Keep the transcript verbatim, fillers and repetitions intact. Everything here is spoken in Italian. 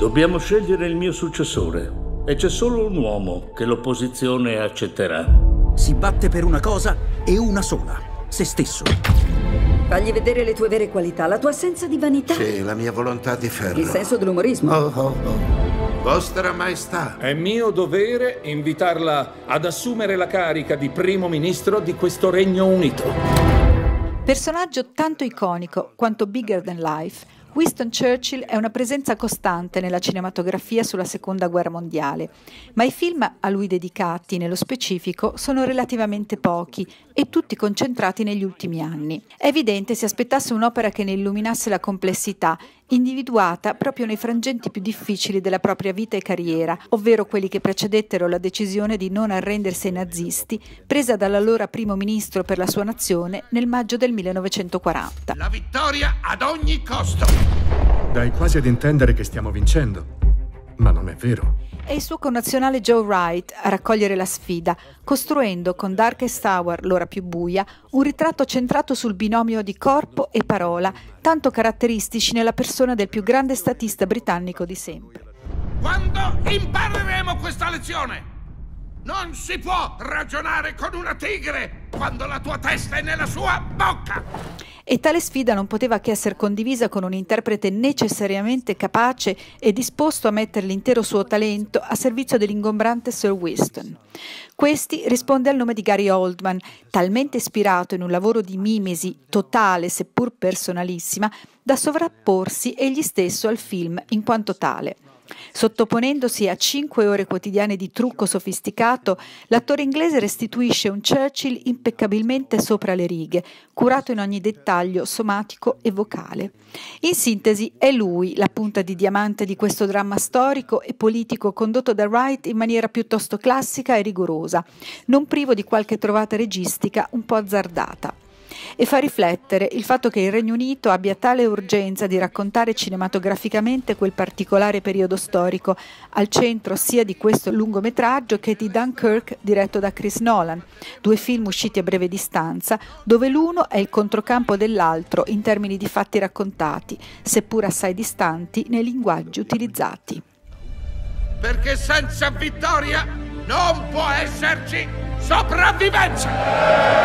Dobbiamo scegliere il mio successore e c'è solo un uomo che l'opposizione accetterà. Si batte per una cosa e una sola, se stesso. Fagli vedere le tue vere qualità, la tua assenza di vanità. Sì, la mia volontà di ferro. Il senso dell'umorismo. Oh, oh, oh. Vostra Maestà. È mio dovere invitarla ad assumere la carica di primo ministro di questo Regno Unito. Personaggio tanto iconico quanto bigger than life, Winston Churchill è una presenza costante nella cinematografia sulla Seconda Guerra Mondiale, ma i film a lui dedicati, nello specifico, sono relativamente pochi e tutti concentrati negli ultimi anni. È evidente si aspettasse un'opera che ne illuminasse la complessità, individuata proprio nei frangenti più difficili della propria vita e carriera, ovvero quelli che precedettero la decisione di non arrendersi ai nazisti, presa dall'allora primo ministro per la sua nazione nel maggio del millenovecentoquaranta. La vittoria ad ogni costo! Dai quasi ad intendere che stiamo vincendo, ma non è vero. È il suo connazionale Joe Wright a raccogliere la sfida, costruendo con Darkest Hour, l'ora più buia, un ritratto centrato sul binomio di corpo e parola, tanto caratteristici nella persona del più grande statista britannico di sempre. Quando impareremo questa lezione? Non si può ragionare con una tigre quando la tua testa è nella sua bocca! E tale sfida non poteva che essere condivisa con un interprete necessariamente capace e disposto a mettere l'intero suo talento a servizio dell'ingombrante Sir Winston. Questi risponde al nome di Gary Oldman, talmente ispirato in un lavoro di mimesi totale seppur personalissima da sovrapporsi egli stesso al film in quanto tale. Sottoponendosi a cinque ore quotidiane di trucco sofisticato, l'attore inglese restituisce un Churchill impeccabilmente sopra le righe, curato in ogni dettaglio somatico e vocale. In sintesi, è lui la punta di diamante di questo dramma storico e politico condotto da Wright in maniera piuttosto classica e rigorosa, non privo di qualche trovata registica un po' azzardata. E fa riflettere il fatto che il Regno Unito abbia tale urgenza di raccontare cinematograficamente quel particolare periodo storico, al centro sia di questo lungometraggio che di Dunkirk diretto da Chris Nolan, due film usciti a breve distanza, dove l'uno è il controcampo dell'altro in termini di fatti raccontati, seppur assai distanti nei linguaggi utilizzati. Perché senza vittoria non può esserci sopravvivenza!